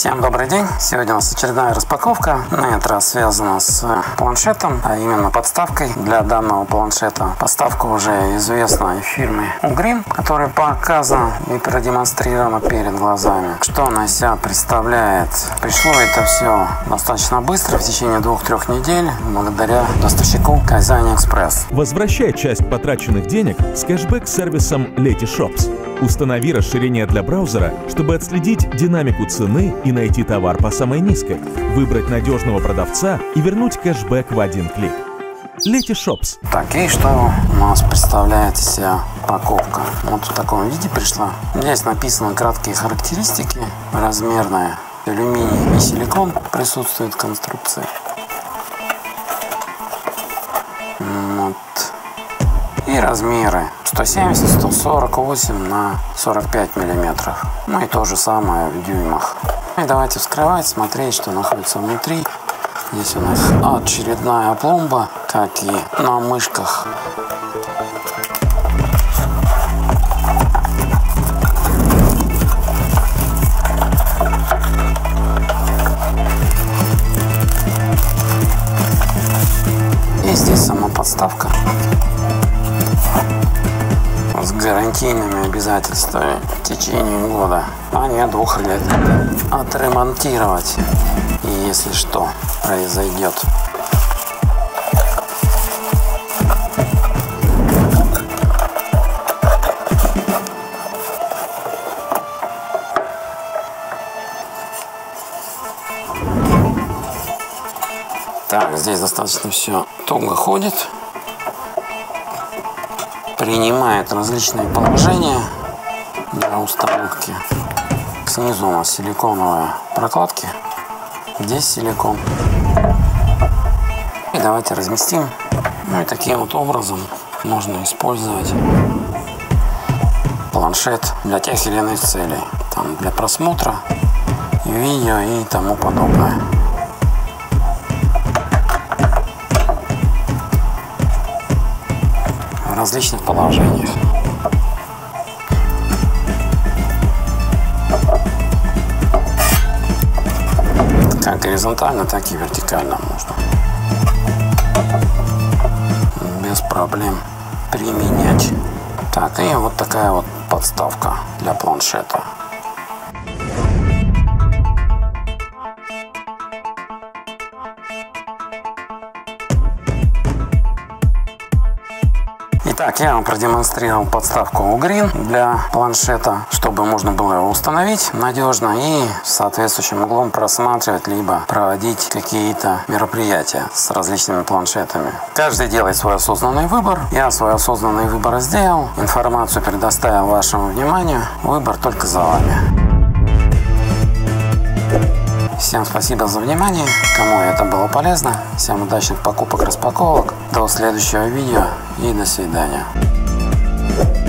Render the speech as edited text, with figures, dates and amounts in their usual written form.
Всем добрый день! Сегодня у нас очередная распаковка. На этот раз связана с планшетом, а именно подставкой для данного планшета. Подставка уже известна фирмы Ugreen, которая показана и продемонстрирована перед глазами. Что она из себя представляет? Пришло это все достаточно быстро, в течение 2-3 недель, благодаря доставщику Казань Экспресс. Возвращай часть потраченных денег с кэшбэк-сервисом Letyshops. Установи расширение для браузера, чтобы отследить динамику цены и найти товар по самой низкой, выбрать надежного продавца и вернуть кэшбэк в один клик. Letyshops. Так, и что у нас представляет из себя упаковка? Вот в таком виде пришла. Здесь написаны краткие характеристики, размерная. Алюминий и силикон присутствует в конструкции. Вот. И размеры 170-148 на 45 миллиметров. Ну и то же самое в дюймах. И давайте вскрывать, смотреть, что находится внутри. Здесь у нас очередная пломба, как и на мышках. И здесь сама подставка с гарантийными обязательствами в течение года, а не 2 лет. Отремонтировать, и если что произойдет. Так, здесь достаточно все туго ходит. Принимает различные положения для установки. Снизу у нас силиконовые прокладки. Здесь силикон. И давайте разместим. Ну и таким вот образом можно использовать планшет для тех или иных целей. Там для просмотра видео и тому подобное. В различных положениях. Как горизонтально, так и вертикально можно без проблем применять. Так, и вот такая вот подставка для планшета. Итак, я вам продемонстрировал подставку Ugreen для планшета, чтобы можно было его установить надежно и с соответствующим углом просматривать, либо проводить какие-то мероприятия с различными планшетами. Каждый делает свой осознанный выбор. Я свой осознанный выбор сделал, информацию предоставил вашему вниманию. Выбор только за вами. Всем спасибо за внимание, кому это было полезно. Всем удачных покупок, распаковок. До следующего видео и до свидания.